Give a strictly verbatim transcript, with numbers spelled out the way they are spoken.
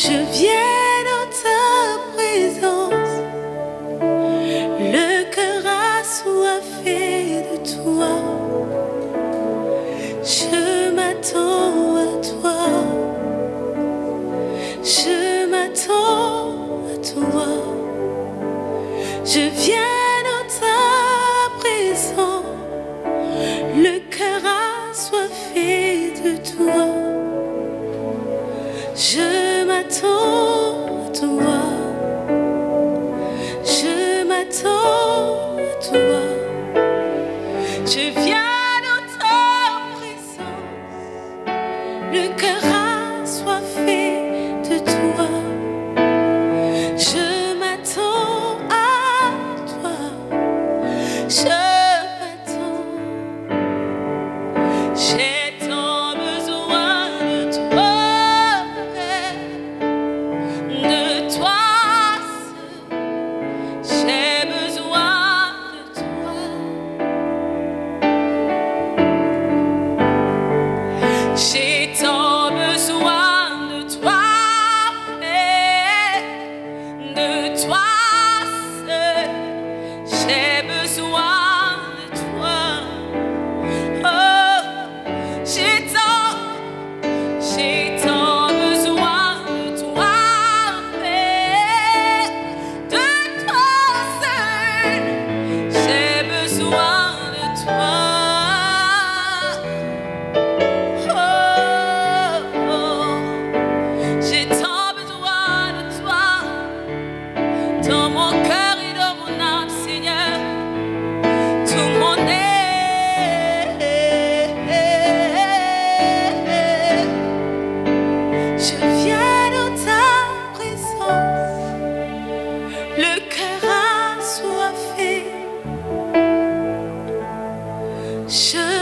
Je viens dans ta présence, le cœur assoiffé de toi. Je m'attends à toi, je m'attends à toi. Je viens dans ta présence, le cœur assoiffé de toi. Je m'attends à toi, je m'attends à toi. Je viens dans ta présence, le cœur assoiffé de toi. Je m'attends à toi, je m'attends. J'ai tant besoin de toi. J'ai tant besoin de toi, de toi seul. J'ai besoin de toi. Oh, j'ai tant, j'ai tant besoin de toi, de toi seul. J'ai besoin de toi. Dans mon cœur et dans mon âme, Seigneur, tout mon être. Je viens dans ta présence, le cœur assoiffé. Je